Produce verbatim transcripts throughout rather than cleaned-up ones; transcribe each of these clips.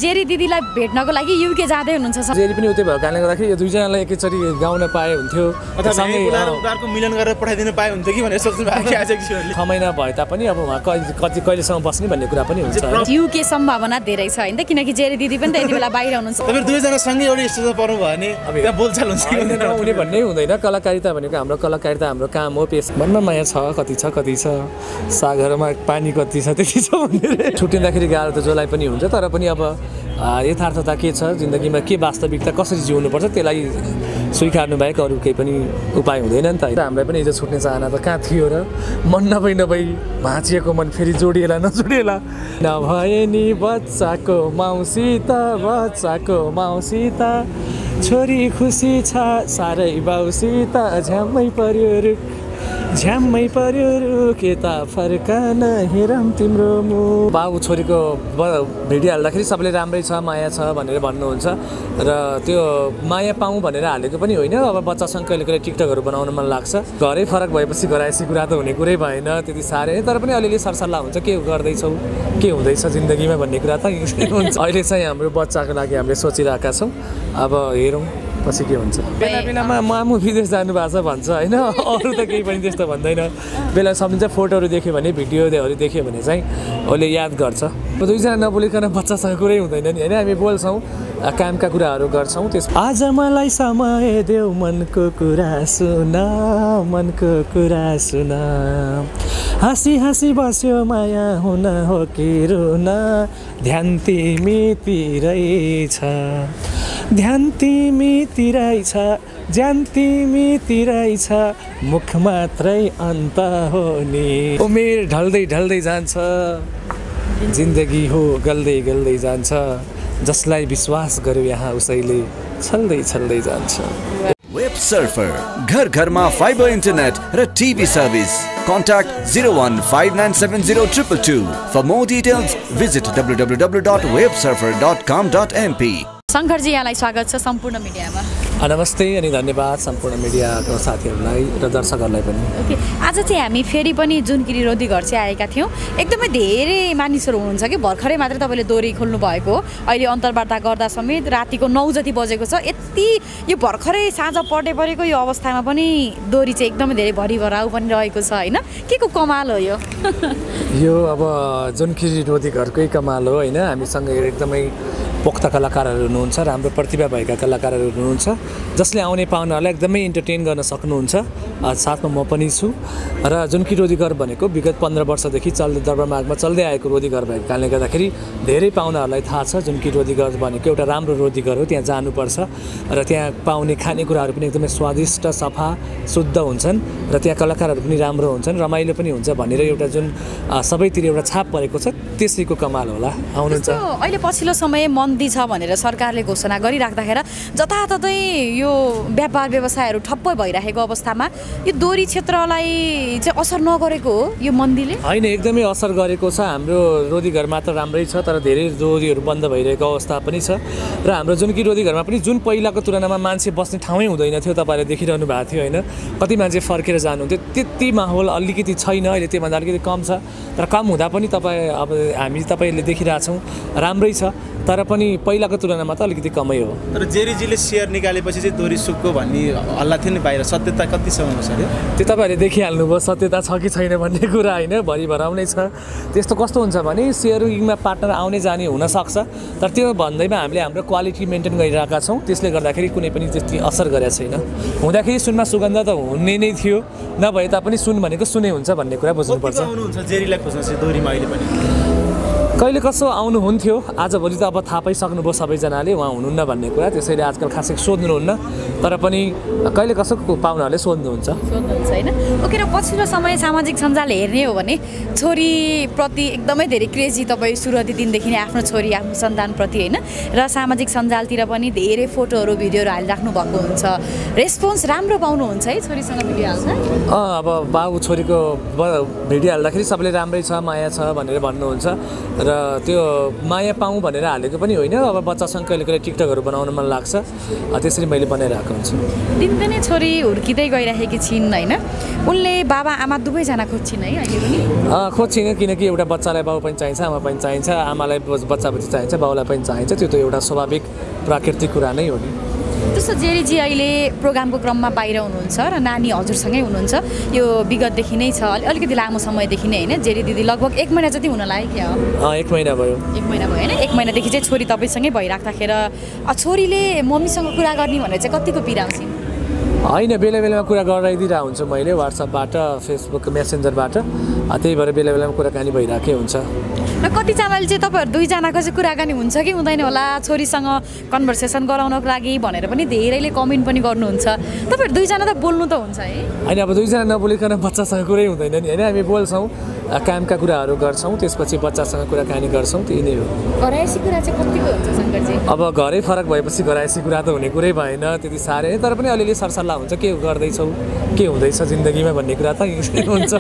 जेरी दिदीलाई भेट्नको लागि युके जाँदै हुनुहुन्छ जेरी पनि उतै भएको कारणले गर्दाखेरि यो दुईजनालाई एकैचोटि गाउन पाए हुन्थ्यो सँगै उनीहरूको मिलन गरेर पठाइदिन पाए हुन्थ्यो कि भनेर सोच्नु भएको छ छ महिना भए तापनि अब उहाँ कति कहिलेसम्म बस्ने भन्ने कुरा पनि हुन्छ युके सम्भावना धेरै छ होइन किनकि जेरी दिदी पनि त यति बेला बाहिर हुनुहुन्छ तपाईहरु दुईजना सँगै एउटै स्टेजमा पर्नु भयो भने त्यहाँ बोलचाल हुन्छ कि हुँदैन हुने भन्ने हुँदैन कलाकारिता भनेको हाम्रो कलाकारिता हाम्रो काम हो पेस मनमा माया छ कति छ कति छ सागरमा पानी कति छ त्यति छ भनेर छुट्टिँदाखेरि गाह्रो त जसलाई पनि हुन्छ तर पनि अब यथार्थता के छ जिन्दगीमा के वास्तविकता कसरी जिउनुपर्छ त्यसलाई स्वीकार्नु बाहेक अरू केही पनि उपाय हुँदैन नि त हामीलाई पनि हिजो छुट्ने चाहना त कहाँ थियो र मन नभई नभई भाँचिएको मन फेरि जोडिएला नजोडिएला नभए नि बच्चाको मौसी त बच्चाको मौसी त छोरी खुसी छ साह्रै बाउसी त झ्याम्मै पर्यो रुख झ्याम्मै पर्यो रुख यता फर्कन हेरौँ तिम्रो मुख बाबु छोरीको भिडियो हाल्दाखेरि सबैले राम्रै छ माया छ भनेर भन्नुहुन्छ र त्यो माया पाऊँ भनेर हालेको पनि होइन अब बच्चासँग कहिले कहिले टिकटकहरू बनाउन मन लाग्छ घरै फरक भएपछि घरायसी कुरा त हुने कुरै भएन त्यति साह्रै तर पनि अलिअलि सरसल्लाह हुन्छ के गर्दैछौ के हुँदैछ जिन्दगीमा भन्ने कुरा त हुन्छ अहिले चाहिँ हाम्रो बच्चाको लागि हामीले सोचिरहेका छौँ अब हेरौँ पछि के हुन्छ बेला बेलामा मामु विदेश जानु भएको छ भन्छ होइन अरू त केही पनि त्यस्तो भन्दैन बेला सम्झिन्छ फोटोहरू देख्यो भने भिडियोहरू देख्यो भने चाहिँ उसले याद गर्छ दुईजना नबोलिकन बच्चासँग कुरै हुँदैन नि होइन हामी बोल्छौँ कामका कुराहरू गर्छौँ त्यस आज मलाई समय देऊ मनको कुरा सुन मनको कुरा सुन हाँसी हाँसी बस्यो माया हुन हो कि रुन ध्यान तिमीतिरै छ ध्यान तिमीतिरै छ ज्यान तिमीतिरै छ मुख मात्रै अन्त हो नि उमेर ढल्दै ढल्दै जान्छ जिन्दगी हो गल्दै गल्दै जान्छ जसलाई विश्वास गर्यो यहाँ उसैले छल्दै छल्दै जान्छ वेब सर्फर घर घरमा फाइबर इन्टरनेट र TV service contact zero one five nine seven zero two two two for more details visit w w w dot web surfer dot com dot m p Shankarji यहाँलाई स्वागत छ सम्पूर्ण मिडियामा नमस्ते अनि धन्यवाद सम्पूर्ण मिडियाको साथीहरूलाई र दर्शकहरूलाई पनि ओके आज चाहिँ हामी फेरि पनि जुनकिरी रोदी घर चाहिँ आएका थियौँ एकदमै धेरै मानिसहरू हुनुहुन्छ कि भर्खरै मात्रै तपाईँले दोरी खोल्नु भएको हो अहिले अन्तर्वार्ता गर्दा समेत रातिको नौ जति बजेको छ यति यो भर्खरै साँझ पर्दै परेको यो अवस्थामा पनि दोरी चाहिँ एकदमै धेरै भरिभराउ पनि रहेको छ होइन के को कमाल हो यो यो अब जुनकिरी रोदी घरकै कमाल हो होइन हामीसँग एकदमै पोख्त कलाकारहरू हुनुहुन्छ राम्रो प्रतिभा भएका कलाकारहरू हुनुहुन्छ जसले आउने पाहुनाहरूलाई एकदमै इन्टरटेन गर्न सक्नुहुन्छ साथमा म पनि छु र जुनकिरी रोदी घर भनेको विगत पन्ध्र वर्षदेखि चल्दै दरबारमार्गमा चल्दै आएको रोदी घर भएको कारणले गर्दाखेरि धेरै पाहुनाहरूलाई थाहा छ जुनकिरी रोदी घर भनेको एउटा राम्रो रोदी घर हो त्यहाँ जानुपर्छ र त्यहाँ पाउने खानेकुराहरू पनि एकदमै स्वादिष्ट सफा शुद्ध हुन्छन् र त्यहाँ कलाकारहरू पनि राम्रो हुन्छन् रमाइलो पनि हुन्छ भनेर एउटा जुन सबैतिर एउटा छाप परेको छ त्यसैको कमाल होला आउनुहुन्छ अहिले पछिल्लो समय मन्दी छ भनेर सरकारले घोषणा गरिराख्दाखेरि जताततै यो व्यापार व्यवसायहरू ठप्प भइरहेको अवस्थामा यो दोरी क्षेत्रलाई चाहिँ असर नगरेको हो यो मन्दीले होइन एकदमै असर गरेको छ हाम्रो रोदी घरमा त राम्रै छ तर धेरै रोदीहरू बन्द भइरहेको अवस्था पनि छ र हाम्रो जुनकिरी रोदी घरमा पनि जुन पहिलाको तुलनामा मान्छे बस्ने ठाउँै हुँदैन थियो तपाईँले देखिरहनु भएको थियो होइन कति मान्छे फर्केर जानुहुन्थ्यो त्यति माहौल अलिकति छैन अहिले त्योभन्दा अलिकति कम छ तर कम हुँदा पनि तपाईँ अब हामी तपाईँले देखिरहेछौँ राम्रै छ तर पनि पहिलाको तुलनामा त अलिकति कमै हो तर जेरीजीले सेयर निकालेपछि चाहिँ दोरी सुक्को भन्ने हल्ला थियो नि बाहिर सत्यता कतिसम्म छ त्यो तपाईँहरूले देखिहाल्नुभयो सत्यता छ कि छैन भन्ने कुरा होइन भरिभराउनै छ त्यस्तो कस्तो हुन्छ भने सेयरिङमा पार्टनर आउने जाने हुनसक्छ तर त्यो भन्दैमा हामीले हाम्रो क्वालिटी मेन्टेन गरिरहेका छौँ त्यसले गर्दाखेरि कुनै पनि त्यति असर गरेको छैन हुँदाखेरि सुनमा सुगन्ध त हुने नै थियो नभए तापनि सुन भनेको सुनै हुन्छ भन्ने कुरा बुझ्नुपर्छ जेरीलाई खोज्नु चाहिँ दोरीमा अहिले पनि कहिले कसो आउनुहुन्थ्यो आजभोलि त अब थाहा पाइसक्नुभयो सबैजनाले उहाँ हुनुहुन्न भन्ने कुरा त्यसैले आजकल खासै सोध्नुहुन्न तर पनि कहिले कसो पाहुनाहरूले सोध्नुहुन्छ सोध्नुहुन्छ होइन ओके र पछिल्लो समय सामाजिक सञ्जाल हेर्ने हो भने छोरीप्रति एकदमै धेरै क्रेजी तपाईँ सुरुवाती दिनदेखि नै आफ्नो छोरी आफ्नो सन्तानप्रति होइन र सामाजिक सञ्जालतिर पनि धेरै फोटोहरू भिडियोहरू हालिराख्नु भएको हुन्छ रेस्पोन्स राम्रो पाउनुहुन्छ है छोरीसँग भिडियो हाल्छ अँ अब बाबु छोरीको भिडियो हाल्दाखेरि सबैले राम्रै छ माया छ भनेर भन्नुहुन्छ र र त्यो माया पाऊँ भनेर हालेको पनि होइन अब बच्चासँग कहिले कहिले टिकटकहरू बनाउन मन लाग्छ त्यसरी मैले बनाइरहेको हुन्छु दिनदिनै छोरी हुर्किँदै गइरहेकी छिन् होइन उनले बाबा आमा दुवैजना खोज्छिन् है अहिले पनि खोज्छिन किनकि एउटा बच्चालाई बाउ पनि चाहिन्छ आमा पनि चाहिन्छ आमालाई बच्चा बच्ची चाहिन्छ बाउलाई पनि चाहिन्छ त्यो त एउटा स्वाभाविक प्राकृतिक कुरा नै हो नि जस्तो जेरीजी अहिले प्रोग्रामको क्रममा बाहिर हुनुहुन्छ र नानी हजुरसँगै हुनुहुन्छ यो विगतदेखि नै छ अलिकति लामो समयदेखि नै होइन जेरी दिदी लगभग एक महिना जति हुन लाग्यो क्या एक महिना भयो एक महिना भयो होइन एक महिनादेखि चाहिँ छोरी तपाईँसँगै भइराख्दाखेरि छोरीले मम्मीसँग कुरा गर्ने भनेर चाहिँ कतिको पिराउँछिन् होइन बेला बेलामा कुरा गराइदिरहेको हुन्छु मैले वाट्सएपबाट फेसबुक मेसेन्जरबाट त्यही भएर बेला बेलामा कुराकानी भइरहेकै हुन्छ र कतिजनाले चाहिँ तपाईँहरू दुईजनाको चाहिँ कुराकानी हुन्छ कि हुँदैन होला छोरीसँग कन्भर्सेसन गराउनको लागि भनेर पनि धेरैले कमेन्ट पनि गर्नुहुन्छ तपाईँहरू दुईजना त बोल्नु त हुन्छ है होइन अब दुईजना नबोलिकन बच्चासँग कुरै हुँदैन नि होइन हामी बोल्छौँ कामका कुराहरू गर्छौँ त्यसपछि बच्चासँग कुराकानी गर्छौँ त्यही नै हो घरायसी कुरा चाहिँ कतिको हुन्छ शङ्करजी अब घरै फरक भएपछि घरायसी कुरा त हुने कुरै भएन त्यति साह्रै तर पनि अलिअलि सरसल्लाह हुन्छ के गर्दैछौ के हुँदैछ जिन्दगीमा भन्ने कुरा त हुन्छ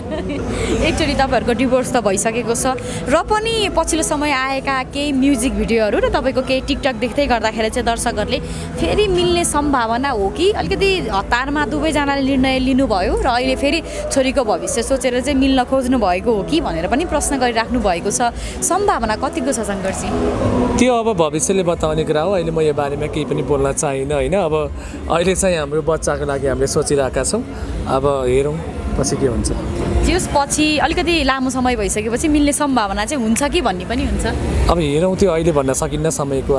एकचोटि तपाईँहरूको डिभोर्स त भइसकेको छ र पनि पछिल्लो समय आएका केही म्युजिक भिडियोहरू र तपाईँको केही टिकटक देख्दै गर्दाखेरि चाहिँ दर्शकहरूले फेरि मिल्ने सम्भावना हो कि अलिकति हतारमा दुवैजनाले निर्णय लिनुभयो र अहिले फेरि छोरीको भविष्य सोचेर चाहिँ मिल्न खोज्नु भएको हो कि भनेर पनि प्रश्न गरिराख्नु भएको छ सम्भावना कतिको छ शङ्करजी त्यो अब भविष्यले बताउने कुरा हो अहिले म यो बारेमा केही पनि बोल्न चाहिनँ होइन अब अहिले चाहिँ हाम्रो बच्चाको लागि हामीले सोचिरहेका छौँ अब हेरौँ पछि के हुन्छ त्यसपछि अलिकति लामो समय भइसकेपछि मिल्ने सम्भावना चाहिँ हुन्छ कि भन्ने पनि हुन्छ अब हेरौँ त्यो अहिले भन्न सकिन्न समयको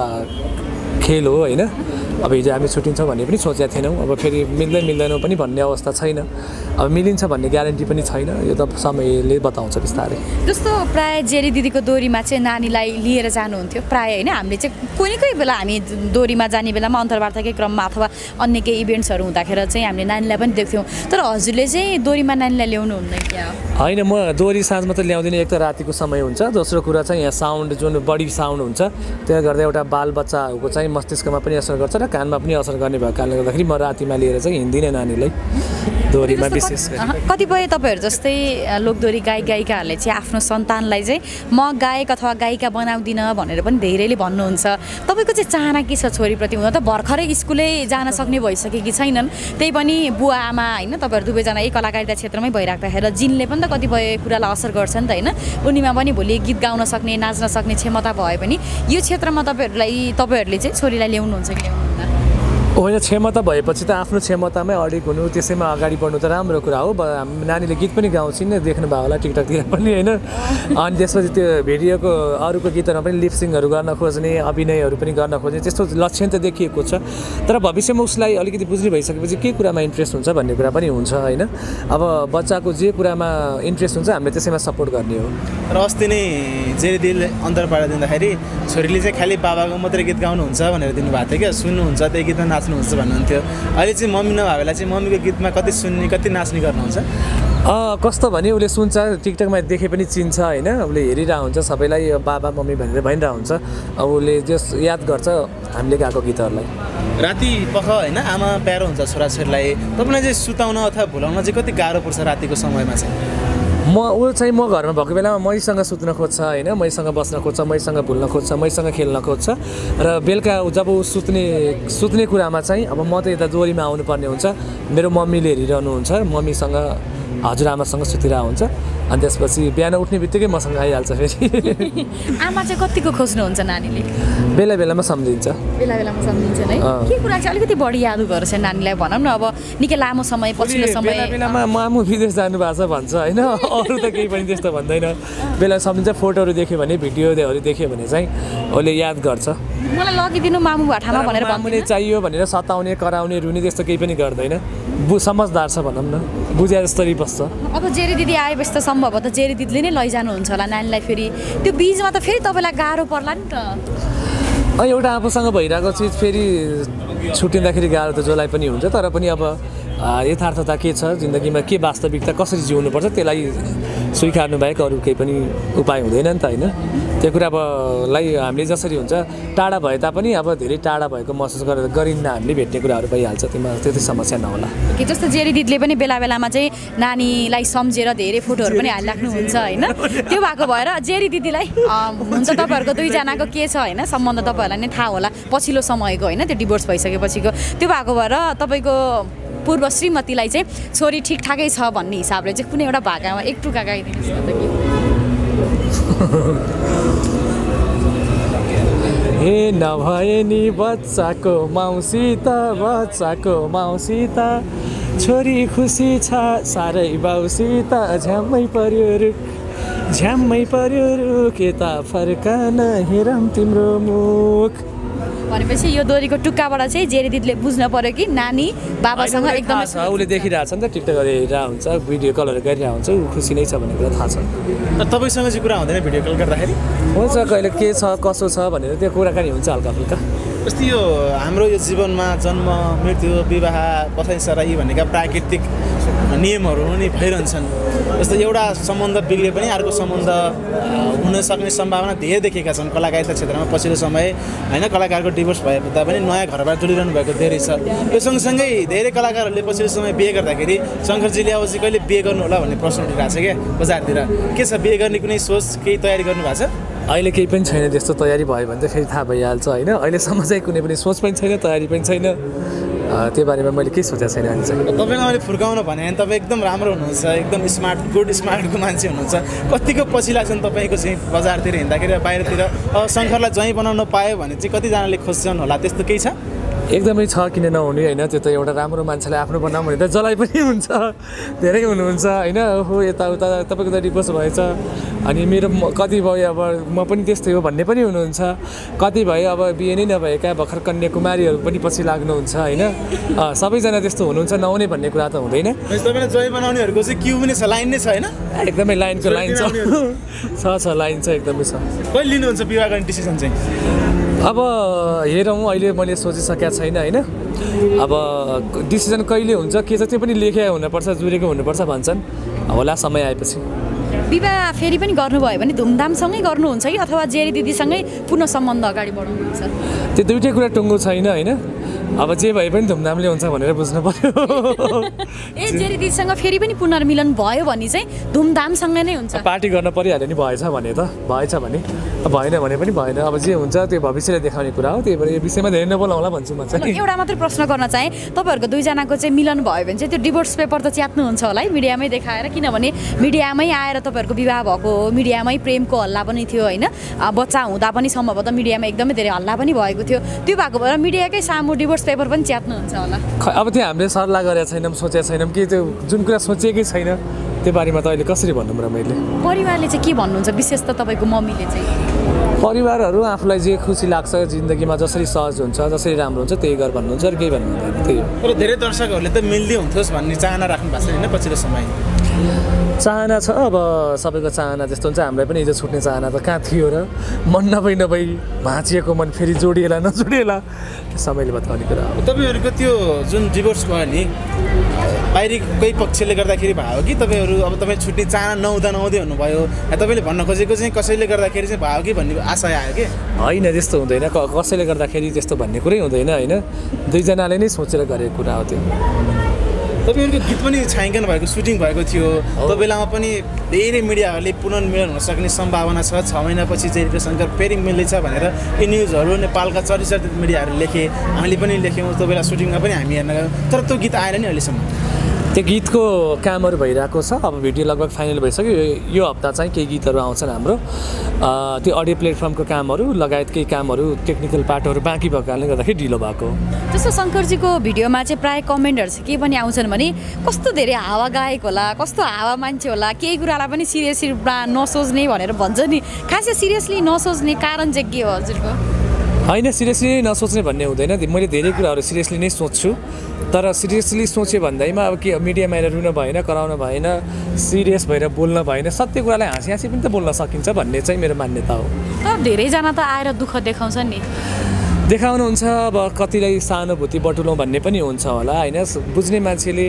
खेल हो होइन अब हिजो हामी छुट्टिन्छौँ भन्ने पनि सोचेका थिएनौँ अब फेरि मिल्दै मिल्दैनौँ पनि भन्ने अवस्था छैन अब मिलिन्छ भन्ने ग्यारेन्टी पनि छैन यो त समयले बताउँछ बिस्तारै जस्तो प्रायः जेरी दिदीको दोरीमा चाहिँ नानीलाई लिएर जानुहुन्थ्यो प्रायः होइन हामीले चाहिँ कुनै कोही बेला हामी दोरीमा जाने बेलामा अन्तर्वार्ताकै क्रममा अथवा अन्य केही इभेन्ट्सहरू हुँदाखेरि चाहिँ हामीले नानीलाई पनि देख्थ्यौँ तर हजुरले चाहिँ दोरीमा नानीलाई ल्याउनुहुन्न क्या होइन म दोरी साँझमा त ल्याउँदिनँ एक त रातिको समय हुन्छ दोस्रो कुरा चाहिँ यहाँ साउन्ड जुन बडी साउन्ड हुन्छ त्यसले गर्दा एउटा बाल बच्चाहरूको चाहिँ मस्तिष्कमा पनि असर गर्छ र कानमा पनि असर गर्ने भएको कारणले गर्दाखेरि म रातिमा लिएर चाहिँ हिँड्दिनँ नानीलाई दोरीमा विशेष गरी कतिपय तपाईँहरू जस्तै लोकदोरी गायक गायिकाहरूले चाहिँ आफ्नो सन्तानलाई चाहिँ म गायक अथवा गायिका बनाउँदिनँ भनेर पनि धेरैले भन्नुहुन्छ तपाईँको चाहिँ चाहना के छ छोरीप्रति हुन त भर्खरै स्कुलै जान सक्ने भइसकेकी छैनन् त्यही पनि बुवा आमा होइन तपाईँहरू दुवैजना एक कलाकारिता क्षेत्रमै भइराख्दाखेरि जिनले पनि त कतिपय कुरालाई असर गर्छ नि त होइन उनीमा पनि भोलि गीत गाउन सक्ने नाच्न सक्ने क्षमता भए पनि यो क्षेत्रमा तपाईँहरूलाई तपाईँहरूले चाहिँ छोरीलाई ल्याउनुहुन्छ कि ल्याउनुहुन्न होइन क्षमता भएपछि त आफ्नो क्षमतामै अडिक हुनु त्यसैमा अगाडि बढ्नु त राम्रो कुरा हो नानीले गीत पनि गाउँछिन् देख्नु भयो होला टिकटकतिर पनि होइन अनि त्यसपछि त्यो भिडियोको अरूको गीतहरूमा पनि लिपसिङहरू गर्न खोज्ने अभिनयहरू पनि गर्न खोज्ने त्यस्तो लक्षण त देखिएको छ तर भविष्यमा उसलाई अलिकति बुझ्ने भइसकेपछि के कुरामा इन्ट्रेस्ट हुन्छ भन्ने कुरा पनि हुन्छ होइन अब बच्चाको जे कुरामा इन्ट्रेस्ट हुन्छ हामीले त्यसैमा सपोर्ट गर्ने हो र अस्ति नै जेरी दिदीले अन्तर पारिदिँदाखेरि छोरीले चाहिँ खालि बाबाको मात्रै गीत गाउनुहुन्छ भनेर दिनुभएको थियो क्या सुन्नुहुन्छ त्यही गीतमा नाच्नुहुन्छ भन्नुहुन्थ्यो अहिले चाहिँ मम्मी नभए बेला चाहिँ मम्मीको गीतमा कति सुन्ने कति नाच्ने गर्नुहुन्छ कस्तो भने उसले सुन्छ टिकटकमा देखे पनि चिन्छ होइन उसले हेरिरहेको हुन्छ सबैलाई बाबा मम्मी भनेर भनिरहेको हुन्छ अब उसले जस याद गर्छ हामीले गाएको गीतहरूलाई राति पख होइन आमा प्यारो हुन्छ छोराछोरीलाई तपाईँलाई चाहिँ सुताउन अथवा भुलाउन चाहिँ कति गाह्रो पर्छ रातिको समयमा चाहिँ म ऊ चाहिँ म घरमा भएको बेलामा मैसँग सुत्न खोज्छ होइन मैसँग बस्न खोज्छ मैसँग भुल्न खोज्छ मैसँग खेल्न खोज्छ र बेलुका जब ऊ सुत्ने सुत्ने कुरामा चाहिँ अब म त यता दोरीमा आउनुपर्ने हुन्छ मेरो मम्मीले हेरिरहनुहुन्छ मम्मीसँग हजुरआमासँग सुतिरहेको हुन्छ अनि त्यसपछि बिहान उठ्ने बित्तिकै मसँग आइहाल्छ फेरि आमा चाहिँ कतिको खोज्नुहुन्छ नानीले बेला बेलामा सम्झिन्छ बेला बेलामा सम्झिन्छ है के कुरा चाहिँ अलिकति बढी याद गर्छ नानीलाई भनौँ न अब निकै लामो समय पछिल्लो समय बेला बेलामा मामु विदेश जानुभएको छ भन्छ होइन अरू त केही पनि त्यस्तो भन्दैन बेला सम्झिन्छ फोटोहरू देख्यो भने भिडियोहरू देख्यो भने चाहिँ उसले याद गर्छ मलाई लगिदिनु मामु भाटामा भनेर मामुले चाहियो भनेर सताउने कराउने रुने त्यस्तो केही पनि गर्दैन बु समझदार छ भनौँ न बुझे जस्तै बस्छ अब जेरी दिदी आएपछि त सम्भवतः जेरी दिदीले नै लैजानुहुन्छ होला नानीलाई फेरि त्यो बिचमा त फेरि तपाईँलाई गाह्रो पर्ला नि त एउटा आफूसँग भइरहेको चिज फेरि छुट्टिँदाखेरि गाह्रो त जसलाई पनि हुन्छ तर पनि अब यथार्थता के छ जिन्दगीमा के वास्तविकता कसरी जिउनुपर्छ त्यसलाई स्वीकार्नु बाहेक अरू केही पनि उपाय हुँदैन नि त होइन त्यो कुरा अब लाई हामीले जसरी हुन्छ टाढा भए तापनि अब धेरै टाढा भएको महसुस गरेर गरिन्न हामीले भेट्ने कुराहरू भइहाल्छ त्यसमा त्यति समस्या नहोला कि जस्तो जेरी दिदीले पनि बेला बेलामा चाहिँ नानीलाई सम्झेर धेरै फोटोहरू पनि हालिराख्नुहुन्छ होइन त्यो भएको भएर जेरी दिदीलाई हुन्छ तपाईँहरूको दुईजनाको के छ होइन सम्बन्ध तपाईँहरूलाई नै थाहा होला पछिल्लो समयको होइन त्यो डिभोर्स भइसकेपछिको त्यो भएको भएर तपाईँको पूर्व श्रीमतीलाई चाहिँ छोरी ठिकठाकै छ भन्ने हिसाबले चाहिँ कुनै एउटा भाकामा एक टुका गाइदिनुहोस् न त के हे नभए नि बच्चाको मौसी त बच्चाको मौसी त छोरी खुसी छ साह्रै बाउसी त झ्याम्मै पर्यो रुख झ्याम्मै पर्यो रुख यता फर्कन हेरौँ तिम्रो मुख भनेपछि यो दोरीको टुक्काबाट चाहिँ जेरी दिदीले बुझ्न पर्यो कि नानी बाबासँग एकदमै उसले देखिरहेको छ नि त टिकटक गरिरहेको हुन्छ भिडियो कलहरू गरिरहेको हुन्छ ऊ खुसी नै छ भन्ने कुरा थाहा छ तपाईँसँग चाहिँ कुरा हुँदैन भिडियो कल गर्दाखेरि हुन्छ कहिले के छ कसो छ भनेर त्यो कुराकानी हुन्छ हल्का फुल्का जस्तै यो हाम्रो यो जीवनमा जन्म मृत्यु विवाह बसाइ सराई भनेका प्राकृतिक नियमहरू नि भइरहन्छन् जस्तो एउटा सम्बन्ध बिग्रिए पनि अर्को सम्बन्ध हुन सक्ने सम्भावना धेरै देखेका छन् कलाकारिता क्षेत्रमा पछिल्लो समय होइन कलाकारको डिभोर्स भए तापनि नयाँ घरबाट जोडिरहनु भएको धेरै छ यो सँगसँगै धेरै कलाकारहरूले पछिल्लो समय बिहे गर्दाखेरि शङ्करजीले अब चाहिँ कहिले बिहे गर्नु होला भन्ने प्रश्न उठिरहेको छ क्या बजारतिर के छ बिहे गर्ने कुनै सोच केही तयारी गर्नु भएको छ अहिले केही पनि छैन त्यस्तो तयारी भयो भने चाहिँ फेरि थाहा भइहाल्छ होइन अहिलेसम्म चाहिँ कुनै पनि सोच पनि छैन तयारी पनि छैन त्यो बारेमा मैले केही सोचेको छैन अहिले चाहिँ तपाईँलाई मैले फुर्काउन भने तपाईँ एकदम राम्रो हुनुहुन्छ एकदम स्मार्ट गुड स्मार्टको मान्छे हुनुहुन्छ कतिको पछि लाग्छ नि तपाईँको चाहिँ बजारतिर हिँड्दाखेरि बाहिरतिर अब शङ्करलाई ज्वाइँ बनाउन पायो भने चाहिँ कतिजनाले खोज्छन् होला त्यस्तो केही छ एकदमै छ किन नहुने होइन त्यो त एउटा राम्रो मान्छेलाई आफ्नो बनाऊँ भने त जलाइ पनि हुन्छ धेरै हुनुहुन्छ होइन हो यताउता तपाईँको त डिभोर्स भएछ अनि मेरो कति भयो अब म पनि त्यस्तै हो भन्ने पनि हुनुहुन्छ कति भयो अब बिहे नै नभएका भर्खर कन्याकुमारीहरू पनि पछि लाग्नुहुन्छ होइन सबैजना त्यस्तो हुनुहुन्छ नहुने भन्ने कुरा त हुँदैन तपाईँलाई ज्वाइँ बनाउनेहरूको चाहिँ क्यु पनि छ लाइन नै छ होइन एकदमै लाइनको लाइन छ छ छ लाइन छ एकदमै छ कहिले लिनुहुन्छ विवाह गर्ने डिसिजन चाहिँ अब हेरौँ अहिले मैले सोचिसकेको छैन होइन अब डिसिजन कहिले हुन्छ के छ त्यो पनि लेखेको हुनुपर्छ जुरेको हुनुपर्छ भन्छन् होला समय आएपछि विवाह फेरि पनि गर्नुभयो भने धुमधामसँगै गर्नुहुन्छ कि अथवा जेरी दिदीसँगै पुनः सम्बन्ध अगाडि बढाउनुहुन्छ त्यो दुइटै कुरा टुङ्गो छैन होइन अब जे भए पनि धुमधामले हुन्छ भनेर बुझ्नु पर्यो ए जेरी दिदीसँग फेरि पनि पुनर्मिलन भयो भने चाहिँ धुमधामसँग नै हुन्छ पार्टी गर्न परिहाल्यो नि भएछ भने त भएछ भने भएन भने पनि भएन अब जे हुन्छ त्यो भविष्यले देखाउने कुरा हो त्यही भएर यो विषयमा धेरै नबोलाउँला भन्छु म चाहिँ एउटा मात्रै प्रश्न गर्न चाहेँ तपाईँहरूको दुईजनाको चाहिँ मिलन भयो भने चाहिँ त्यो डिभोर्स पेपर त च्यात्नुहुन्छ होला है मिडियामै देखाएर किनभने मिडियामै आएर तपाईँहरूको विवाह भएको हो मिडियामै प्रेमको हल्ला पनि थियो होइन बच्चा हुँदा पनि सम्भवतः मिडियामा एकदमै धेरै हल्ला पनि भएको थियो त्यो भएको भएर मिडियाकै सामु डिभोर्स पेपर पनि च्यात्नुहुन्छ होला अब त्यो हामीले सल्लाह गरेका छैनौँ सोचेका छैनौँ कि त्यो जुन कुरा सोचेकै छैन त्यो बारेमा त अहिले कसरी भन्नु र मैले परिवारले चाहिँ के भन्नुहुन्छ विशेष त तपाईँको मम्मीले चाहिँ परिवारहरू आफूलाई जे खुसी लाग्छ जिन्दगीमा जसरी सहज हुन्छ जसरी राम्रो हुन्छ त्यही गर भन्नुहुन्छ र केही भन्नु हुँदैन त्यही हो तर धेरै दर्शकहरूले त मिल्दै हुन्थ्योस् भन्ने चाहना राख्नु भएको छ होइन पछिल्लो समय चाहना छ अब सबैको चाहना जस्तो हुन्छ हामीलाई पनि हिजो छुट्ने चाहना त कहाँ थियो र मन नभई नभई भाँचिएको मन फेरि जोडिएला नजोडिएला त्यो समयले बताउने कुरा हो तपाईँहरूको त्यो जुन डिभोर्स भयो नि बाहिरकै पक्षले गर्दाखेरि भयो कि तपाईँहरू अब तपाईँ छुट्ने चाहना नहुँदा नहुँदै हुनुभयो तपाईँले भन्न खोजेको चाहिँ कसैले गर्दाखेरि चाहिँ भयो कि भन्ने आशा आयो कि होइन त्यस्तो हुँदैन कसैले गर्दाखेरि त्यस्तो भन्ने कुरै हुँदैन होइन दुईजनाले नै सोचेर गरेको कुरा हो त्यो तपाईँहरूको गीत पनि छायाङ्कन भएको सुटिङ भएको थियो त्यो बेलामा पनि धेरै मिडियाहरूले पुनर्मिलन हुन सक्ने सम्भावना छ छ महिनापछि चाहिँ र शङ्कर पेरिङ मिल्दैछ भनेर यी न्युजहरू नेपालका चर्चित मिडियाहरूले लेखे हामीले पनि लेख्यौँ त्यो बेला सुटिङमा पनि हामी हेर्न गयौँ तर त्यो गीत आएन नि अहिलेसम्म त्यो गीतको कामहरू भइरहेको छ अब भिडियो लगभग फाइनल भइसक्यो यो हप्ता चाहिँ केही गीतहरू आउँछन् हाम्रो त्यो अडियो प्लेटफर्मको कामहरू लगायत केही कामहरू टेक्निकल पार्टहरू बाँकी भएको कारणले गर्दाखेरि ढिलो भएको जस्तो शङ्करजीको भिडियोमा चाहिँ प्रायः कमेन्टहरू चाहिँ के पनि आउँछन् भने कस्तो धेरै हावा गायक होला कस्तो हावा मान्छे होला केही कुरालाई पनि सिरियसली नसोच्ने भनेर भन्छ नि खासै सिरियसली नसोच्ने कारण चाहिँ के हो हजुरको होइन सिरियसली नसोच्ने भन्ने हुँदैन मैले धेरै कुराहरू सिरियसली नै सोच्छु तर सिरियसली सोचे भन्दैमा अब के मिडियामा आएर रुन भएन कराउन भएन सिरियस भएर बोल्न भएन सत्य कुरालाई हाँसी हाँसी पनि त बोल्न सकिन्छ भन्ने चाहिँ मेरो मान्यता हो तर धेरैजना त आएर दुःख देखाउँछन् नि देखाउनुहुन्छ अब कतिलाई सहानुभूति बटुलौँ भन्ने पनि हुन्छ होला होइन बुझ्ने मान्छेले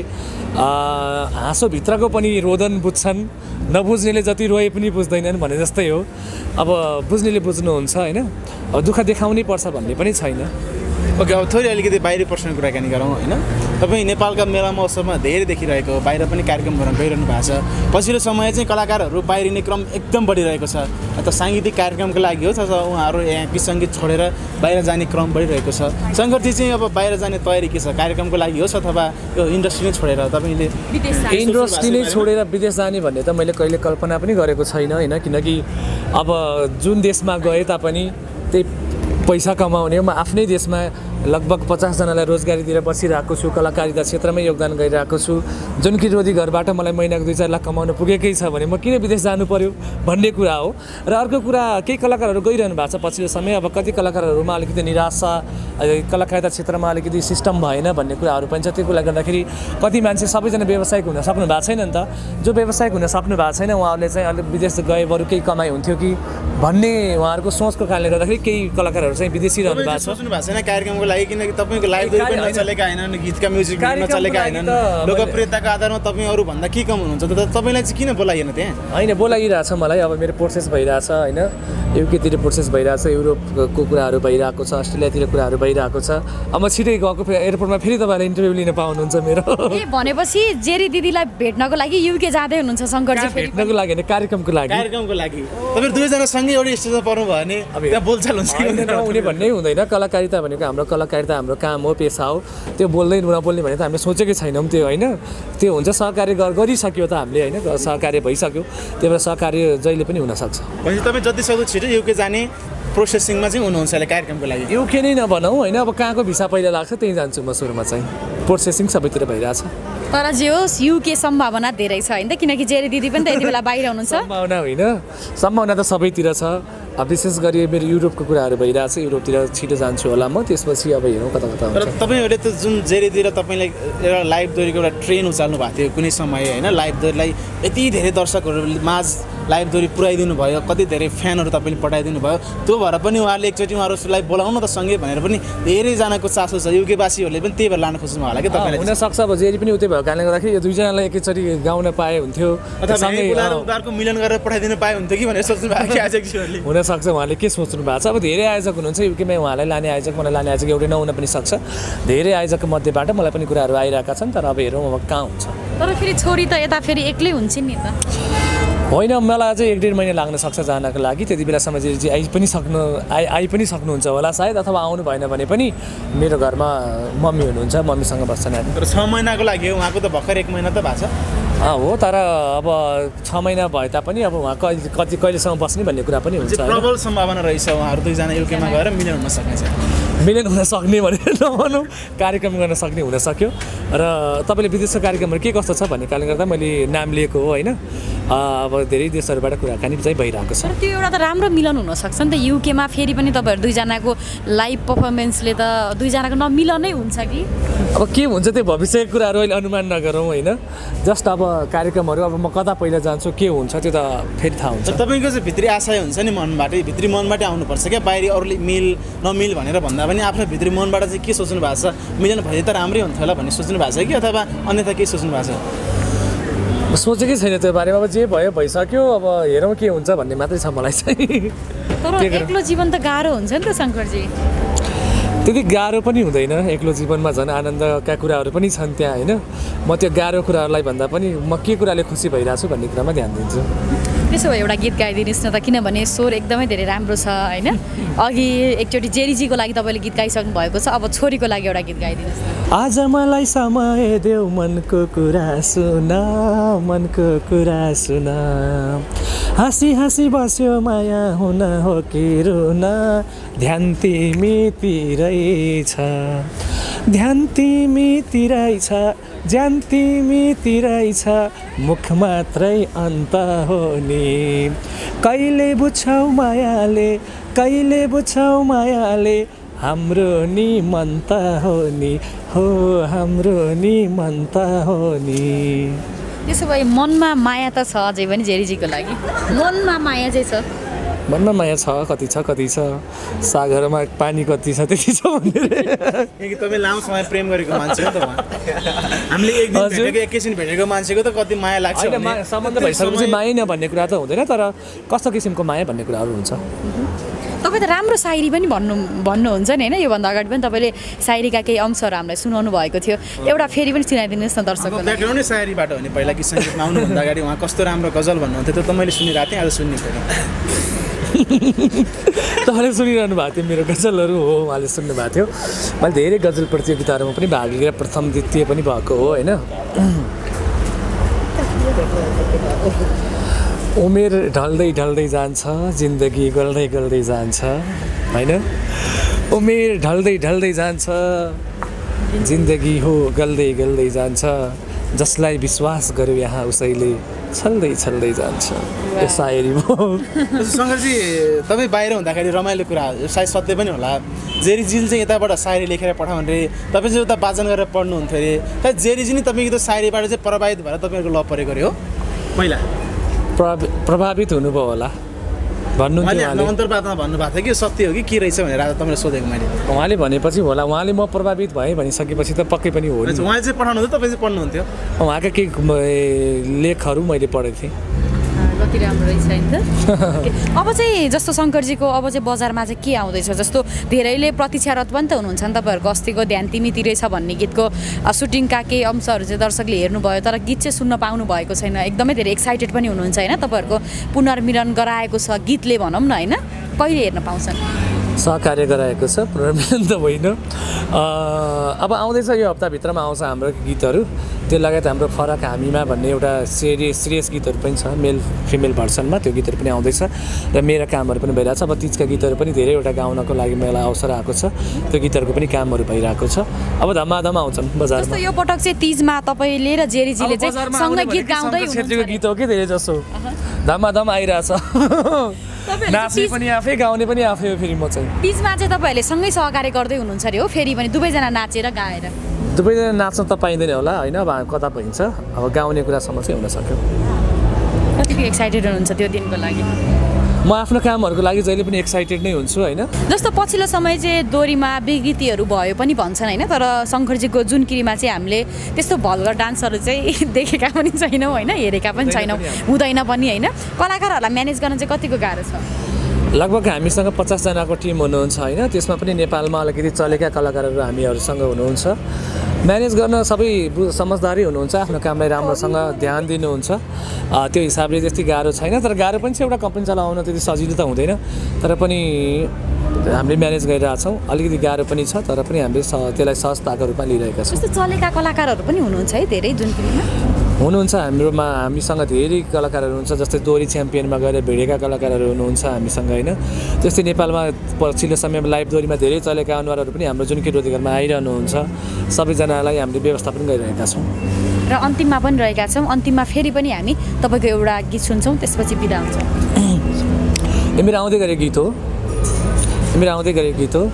हाँसोभित्रको पनि रोदन बुझ्छन् नबुझ्नेले जति रोए पनि बुझ्दैनन् भने जस्तै हो अब बुझ्नेले बुझ्नुहुन्छ होइन अब दुःख देखाउनै पर्छ भन्ने पनि छैन ओके अब थोरै अलिकति बाहिरी प्रश्न कुराकानी गरौँ होइन तपाईँ नेपालका मेला महोत्सवमा धेरै देखिरहेको हो बाहिर पनि कार्यक्रमहरू गइरहनु भएको छ पछिल्लो समय चाहिँ कलाकारहरू बाहिरिने क्रम एकदम बढिरहेको छ अथवा साङ्गीतिक कार्यक्रमको लागि हो अथवा उहाँहरू यहाँ सङ्गीत छोडेर बाहिर जाने क्रम बढिरहेको छ शङ्करजी चाहिँ अब बाहिर जाने तयारी के छ कार्यक्रमको लागि होस् अथवा यो इन्डस्ट्री नै छोडेर तपाईँले इन्डस्ट्री नै छोडेर विदेश जाने भन्ने त मैले कहिले कल्पना पनि गरेको छैन होइन किनकि अब जुन देशमा गए तापनि त्यही पैसा कमाउने म आफ्नै देशमा लगभग पचासजनालाई रोजगारी दिएर बसिरहेको छु कलाकारिता क्षेत्रमै योगदान गरिरहेको छु जुन कि रोजी घरबाट मलाई महिनाको दुई चार लाख कमाउन पुगेकै छ भने म किन विदेश जानु पर्यो भन्ने कुरा हो र अर्को कुरा केही कलाकारहरू गइरहनु भएको छ पछिल्लो समय अब कति कलाकारहरूमा अलिकति निराशा कलाकारिता क्षेत्रमा अलिकति सिस्टम भएन भन्ने कुराहरू पनि छ त्यो कुराले गर्दाखेरि कति मान्छे सबैजना व्यावसायिक हुन सक्नु भएको छैन नि त जो व्यावसायिक हुन सक्नु भएको छैन उहाँहरूले चाहिँ अलिक विदेश गए बरु केही कमाइ हुन्थ्यो कि भन्ने उहाँहरूको सोचको कारणले गर्दाखेरि केही कलाकारहरू चाहिँ विदेशी रहनु भएको छ सोच्नु भएको छैन कार्यक्रमको लागि किनकि तपाईँको लाइभ पनि नचलेका हैनन् गीतका म्युजिक नचलेका हैनन् लोकप्रियताको आधारमा तपाईँ अरू भन्दा के कम हुनुहुन्छ त तपाईँलाई चाहिँ किन बोलाइएन त्यहाँ होइन बोलाइरहेछ मलाई अब मेरो प्रोसेस भइरहेछ होइन युकेतिर प्रोसेस भइरहेछ युरोपको कुराहरू भइरहेको छ अस्ट्रेलियातिर कुराहरू भइरहेको छ अब म छिटै गएको एयरपोर्टमा फेरि तपाईँलाई इन्टरभ्यू लिन पाउनुहुन्छ मेरो ए भनेपछि जेरी दिदीलाई भेट्नको लागि युके जाँदै हुनुहुन्छ शङ्करजी फेरि भेट्नको लागि होइन कार्यक्रमको लागि कार्यक्रमको लागि तपाईँ दुईजना सँगै एउटै स्टेजमा पर्नु भयो भने त्यहाँ बोलचाल हुन्छ नहुने भन्ने हुँदैन कलाकारिता भनेको हाम्रो कलाकारिता हाम्रो काम हो पेसा हो त्यो बोल्दै नबोल्ने भने त हामीले सोचेकै छैनौँ त्यो होइन त्यो हुन्छ सहकार्य गरिसक्यो त हामीले होइन सहकार्य भइसक्यो त्यही भएर सहकार्य जहिले पनि हुनसक्छ भनेपछि तपाईँ जति सक्दो छिटो युके जाने प्रोसेसिङमा चाहिँ हुनुहुन्छ अहिले कार्यक्रमको लागि युके नै नभनौँ होइन अब कहाँको भिसा पहिला लाग्छ त्यहीँ जान्छु म सुरुमा चाहिँ प्रोसेसिङ सबैतिर भइरहेछ तर जे होस् युके सम्भावना धेरै छ होइन त किनकि जेरी दिदी पनि त यति बेला बाहिर हुनुहुन्छ सम्भावना होइन सम्भावना त सबैतिर छ विशेष गरी मेरो युरोपको कुराहरू भइरहेछ युरोपतिर छिटो जान्छु होला म त्यसपछि अब हेरौँ कता कता तर तपाईँहरूले त जुन जेरीतिर तपाईँलाई एउटा लाइभ दोहोरीको एउटा ट्रेन उचाल्नु भएको थियो कुनै समय होइन लाइभ दोहोरीलाई यति धेरै दर्शकहरू माझ लाइभ दोहोरी पुऱ्याइदिनु भयो कति धेरै फ्यानहरू तपाईँले पठाइदिनु भयो त्यो भएर पनि उहाँहरूले एकचोटि उहाँहरूलाई बोलाउनु त सँगै भनेर पनि धेरैजनाको चासो छ युकेवासीहरूले पनि त्यही भएर लान खोज्नु होला कि तपाईँले हुनसक्छ अब जेरी पनि उतै भएको कारणले गर्दाखेरि यो दुईजनालाई एकैचोटि गाउन पाए हुन्थ्यो उनीहरूको मिलन गरेर पठाइदिनु पाए हुन्थ्यो कि भनेर सोच्नु भएको कि आयोजकजीहरूले हुनसक्छ उहाँले के सोच्नु भएको छ अब धेरै आयोजक हुनुहुन्छ युकेमा उहाँलाई लाने आयोजक मलाई लाने आयोजक एउटै नहुन पनि सक्छ धेरै आयोजकको मध्येबाट मलाई पनि कुराहरू आइरहेका छन् तर अब हेरौँ अब कहाँ हुन्छ तर फेरि छोरी त यता फेरि एक्लै हुन्छ नि त होइन मलाई अझै एक डेढ महिना लाग्न सक्छ जानको लागि त्यति बेलासम्म चाहिँ आइ पनि सक्नु आइ आइ पनि सक्नुहुन्छ होला सायद अथवा आउनु भएन भने पनि मेरो घरमा मम्मी हुनुहुन्छ मम्मीसँग बस्छन् तर छ महिनाको लागि उहाँको त भर्खर एक महिना त भएको छ हो तर अब छ महिना भए तापनि अब उहाँ कति कति कहिलेसम्म बस्ने भन्ने कुरा पनि हुन्छ प्रबल सम्भावना रहेछ उहाँहरू दुईजना युकेमा गएर मिलन हुन सक्नेछ मिलन हुन सक्ने भनेर नभनौँ कार्यक्रम गर्न सक्ने हुन सक्यो र तपाईँले विदेशको कार्यक्रमहरू के कस्तो छ भन्ने कारणले गर्दा मैले नाम लिएको हो होइन अब धेरै देशहरूबाट कुराकानी चाहिँ भइरहेको छ त्यो एउटा त राम्रो मिलन हुनसक्छ नि त युकेमा फेरि पनि तपाईँहरू दुईजनाको लाइभ पर्फर्मेन्सले त दुईजनाको नमिलनै हुन्छ कि अब के हुन्छ त्यो भविष्यको कुराहरू अहिले अनुमान नगरौँ होइन जस्ट अब कार्यक्रमहरू अब म कता पहिला जान्छु के हुन्छ त्यो त फेरि थाहा हुन्छ तपाईँको चाहिँ भित्री आशय हुन्छ नि मनबाटै भित्री मनबाटै आउनुपर्छ क्या बाहिरी अरूले मिल नमिल भनेर भन्दा पनि आफ्नो भित्री मनबाट चाहिँ के सोच्नु भएको छ मिलन भए त राम्रै हुन्थ्यो होला भन्ने सोच्नु भएको छ कि अथवा अन्यथा के सोच्नु भएको छ सोचेकै छैन त्यो बारेमा अब जे भयो भइसक्यो अब हेरौँ के हुन्छ भन्ने मात्रै छ मलाई चाहिँ तर एक्लो जीवन त गाह्रो हुन्छ नि त शङ्करजी त्यति गाह्रो पनि हुँदैन एक्लो जीवनमा झन् आनन्दका कुराहरू पनि छन् त्यहाँ होइन म त्यो गाह्रो कुराहरूलाई भन्दा पनि म के कुराले खुसी भइरहेको छु भन्ने कुरामा ध्यान दिन्छु त्यसो भए एउटा गीत गाइदिनुहोस् न त किनभने स्वर एकदमै धेरै राम्रो छ होइन अघि एकचोटि जेरीजीको लागि तपाईँले गीत गाइसक्नु भएको छ अब छोरीको लागि एउटा गीत गाइदिनुहोस् न आज मलाई समय देऊ मनको कुरा सुन मनको कुरा सुन हाँसी हाँसी बस्यो माया हुन हो कि रुन ध्यान तिमीतिरै छ ध्यान तिमीतिरै छ ज्यान तिमीतिरै छ मुख मात्रै अन्त हो नि कहिले बुझ्छौ मायाले कहिले बुझ्छौ मायाले हाम्रो नि मन त हो नि हो हाम्रो नि मन त हो नि त्यसो भए मनमा माया त छ अझै पनि जेरीजीको लागि मनमा माया चाहिँ छ भन्न माया छ कति छ कति छ सागरमा पानी कति छ त्यति छ भनेर तपाईँ लामो समय प्रेम गरेको मान्छे हो त उहाँ हामीले एक दिन भेटेको एकैछिन भेटेको मान्छेको त कति माया लाग्छ होइन सम्बन्ध भइसकेपछि माया नभन्ने कुरा त हुँदैन तर कस्तो किसिमको माया भन्ने कुराहरू हुन्छ तपाईँ त राम्रो सायरी पनि भन्नु भन्नुहुन्छ नि होइन योभन्दा अगाडि पनि तपाईँले सायरीका केही अंशहरू हामीलाई सुनाउनु भएको थियो एउटा फेरि पनि सुनाइदिनुहोस् न दर्शकहरूलाई ब्याकग्राउन्डै सायरीबाट हो नि पहिला कि सङ्गीतमा आउनुभन्दा अगाडि उहाँ कस्तो राम्रो गजल भन्नुहुन्थ्यो त्यो त मैले सुनिरहेको थिएँ आज सुन्ने पऱ्यो तपाईँले सुनिरहनु भएको थियो मेरो गजलहरू हो उहाँले सुन्नु भएको थियो मैले धेरै गजल प्रतियोगिताहरूमा पनि भाग लिएर प्रथम द्वितीय पनि भएको हो होइन उमेर ढल्दै ढल्दै जान्छ जिन्दगी गल्दै गल्दै जान्छ होइन उमेर ढल्दै ढल्दै जान्छ जिन्दगी हो गल्दै गल्दै जान्छ जसलाई विश्वास गर्यो यहाँ उसैले छल्दै छल्दै जान्छ यो सायरी हो शङ्करजी तपाईँ बाहिर हुँदाखेरि रमाइलो कुरा सायद सत्य पनि होला जेरीजीले चाहिँ यताबाट सायरी लेखेर पठाउनु अरे तपाईँ चाहिँ उता वाचन गरेर पढ्नुहुन्थ्यो अरे सायद जेरीजी नै तपाईँको त्यो सायरीबाट चाहिँ प्रभावित भएर तपाईँहरूको लभ परेको अरे हो पहिला प्रभावित हुनुभयो होला भन्नु अन्तर्वार्तामा भन्नुभएको थियो कि सत्य हो कि के रहेछ भनेर आज तपाईँले सोधेको मैले उहाँले भनेपछि होला उहाँले म प्रभावित भएँ भनिसकेपछि त पक्कै पनि हो उहाँले चाहिँ पठाउनु थियो तपाईँ चाहिँ पढ्नुहुन्थ्यो उहाँका केही लेखहरू मैले पढेको थिएँ कति राम्रो रहेछ नि त अब चाहिँ जस्तो शङ्करजीको अब चाहिँ बजारमा चाहिँ के आउँदैछ जस्तो धेरैले प्रतीक्षारत पनि त हुनुहुन्छ नि तपाईँहरूको अस्तिको ध्यान तिमी तिरै छ भन्ने गीतको सुटिङका केही अंशहरू चाहिँ दर्शकले हेर्नुभयो तर गीत चाहिँ सुन्न पाउनु भएको छैन एकदमै धेरै एक्साइटेड पनि हुनुहुन्छ होइन तपाईँहरूको पुनर्मिलन गराएको छ गीतले भनौँ न होइन कहिले हेर्न पाउँछन् सहकार्य गराएको छ पुनर्मिलन त होइन अब आउँदैछ यो हप्ताभित्रमा आउँछ हाम्रो गीतहरू त्यो लगायत हाम्रो फरक हामीमा भन्ने एउटा सिरियस सिरियस गीतहरू पनि छ मेल फिमेल भर्सनमा त्यो गीतहरू पनि आउँदैछ र मेरा कामहरू पनि भइरहेको छ अब तिजका गीतहरू पनि धेरैवटा गाउनको लागि मलाई अवसर आएको छ त्यो गीतहरूको पनि कामहरू भइरहेको छ अब धमाधम आउँछन् बजारमा जस्तो यो पटक चाहिँ तिजमा तपाईँले र जेरीजीले चाहिँ सँगै गीत गाउँदै हुनुहुन्छ छेत्रीको गीत हो कि धेरै जसो धमाधम आइरहेछ नाच्ने पनि आफै गाउने पनि आफै हो फेरि म चाहिँ तिजमा चाहिँ तपाईँहरूले सँगै सहकार्य गर्दै हुनुहुन्छ अरे हो फेरि पनि दुवैजना नाचेर गाएर दुवैजना नाच्न त पाइँदैन होला होइन अब कता पाइन्छ अब गाउने कुरासम्म चाहिँ हुन सक्यो कतिको एक्साइटेड हुनुहुन्छ त्यो दिनको लागि म आफ्नो कामहरूको लागि जहिले पनि एक्साइटेड नै हुन्छु होइन जस्तो पछिल्लो समय चाहिँ दोरीमा विकृतिहरू भयो पनि भन्छन् होइन तर शङ्करजीको जुनकिरीमा चाहिँ हामीले त्यस्तो भल्गर डान्सहरू चाहिँ देखेका पनि छैनौँ होइन हेरेका पनि छैनौँ हुँदैन पनि होइन कलाकारहरूलाई म्यानेज गर्न चाहिँ कतिको गाह्रो छ लगभग हामीसँग पचासजनाको टिम हुनुहुन्छ होइन त्यसमा पनि नेपालमा अलिकति चलेका कलाकारहरू हामीहरूसँग हुनुहुन्छ म्यानेज गर्न सबै समझदारी हुनुहुन्छ आफ्नो कामलाई राम्रोसँग ध्यान दिनुहुन्छ त्यो हिसाबले त्यति गाह्रो छैन तर गाह्रो पनि छ एउटा कम्पनी चलाउन त्यति सजिलो त हुँदैन तर पनि हामीले म्यानेज गरिरहेछौँ अलिकति गाह्रो पनि छ तर पनि हामीले त्यसलाई सहजताको रूपमा लिइरहेका छौँ जस्तो चलेका कलाकारहरू पनि हुनुहुन्छ है धेरै जुनकिरीमा हुनुहुन्छ हाम्रोमा हामीसँग धेरै कलाकारहरू हुनुहुन्छ जस्तै दोरी च्याम्पियनमा गएर भिडेका कलाकारहरू हुनुहुन्छ हामीसँग होइन जस्तै नेपालमा पछिल्लो समयमा लाइभ दोरीमा धेरै चलेका अनुहारहरू पनि हाम्रो जुनकिरी रोजगारमा आइरहनुहुन्छ सबैजनालाई हामीले व्यवस्था पनि गरिरहेका छौँ र अन्तिममा पनि रहेका छौँ अन्तिममा फेरि पनि हामी तपाईँको एउटा गीत सुन्छौँ त्यसपछि बिदा हुन्छौँ यो मेरो आउँदै गरेको गीत हो मेरो आउँदै गरेको गीत हो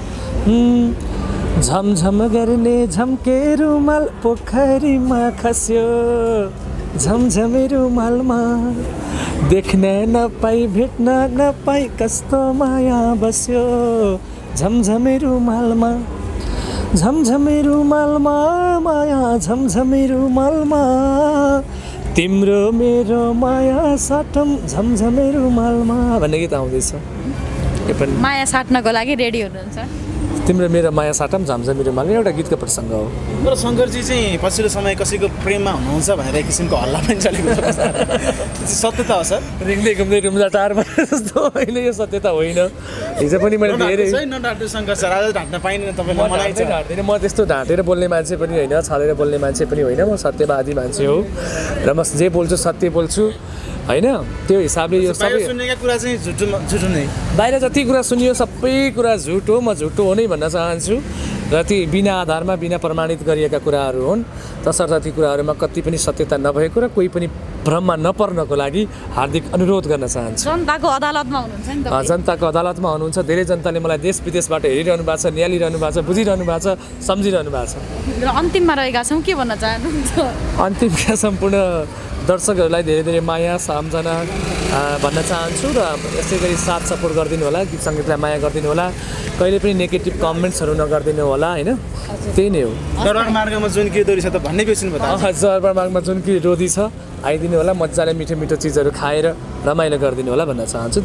झमझम गर्ने झम्के रुमाल पोखरीमा खस्यो झमझमे रुमालमा देख्न नपाई भेट्न नपाई कस्तो माया बस्यो झमझमे रुमालमा झमझमे रुमालमा माया झमझमे रुमालमा तिम्रो मेरो माया साटम झमझमे रुमालमा भन्ने गीत आउँदैछ माया साट्नको लागि रेडी हुनुहुन्छ तिम्रो मेरो माया साटम झमझमे रुमाल एउटा गीतको प्रसङ्ग हो तर शङ्करजी चाहिँ पछिल्लो समय कसैको प्रेममा हुनुहुन्छ भनेर एक किसिमको हल्ला पनि चलेको छ सत्यता हो सर रिङ्दै घुम्दै रुम्जा टारमा जस्तो होइन यो सत्यता होइन हिजो पनि मैले धेरै नडाट्नु शङ्कर सर आज ढाँट्न पाइँदैन तपाईँलाई मलाई चाहिँ ढाँट्दैन म त्यस्तो ढाँटेर बोल्ने मान्छे पनि होइन छलेर बोल्ने मान्छे पनि होइन म सत्यवादी मान्छे हो र म जे बोल्छु सत्य बोल्छु होइन त्यो हिसाबले यो सबै सुनेका कुरा चाहिँ झुटो झुटो नै बाहिर जति कुरा सुनियो सबै कुरा झुट हो म झुटो हो नै भन्न चाहन्छु र ती बिना आधारमा बिना प्रमाणित गरिएका कुराहरू हुन् तसर्थ ती कुराहरूमा कति पनि सत्यता नभएको र कोही पनि भ्रममा नपर्नको लागि हार्दिक अनुरोध गर्न चाहन्छु जनताको अदालतमा हुनुहुन्छ नि त जनताको अदालतमा हुनुहुन्छ धेरै जनताले मलाई देश विदेशबाट हेरिरहनु भएको छ निहालिरहनु भएको छ बुझिरहनु भएको छ सम्झिरहनु भएको छ र अन्तिममा रहेका छौँ के भन्न चाहनुहुन्छ अन्तिमका सम्पूर्ण दर्शकहरूलाई धेरै धेरै माया सम्झना भन्न चाहन्छु र यसै गरी साथ सपोर्ट गरिदिनु होला, गीत सङ्गीतलाई माया गरिदिनु होला, कहिले पनि नेगेटिभ कमेन्ट्सहरू नगरिदिनु होला होइन। त्यही नै हो। दरबार मार्गमा जुन कि दोरी छ त भन्ने बिर्सिनु भयो। दरबार मार्गमा जुन कि रोदी छ आइदिनु होला, मजाले मिठो मिठो चिजहरू खाएर रमाइलो गरिदिनु होला भन्न चाहन्छु।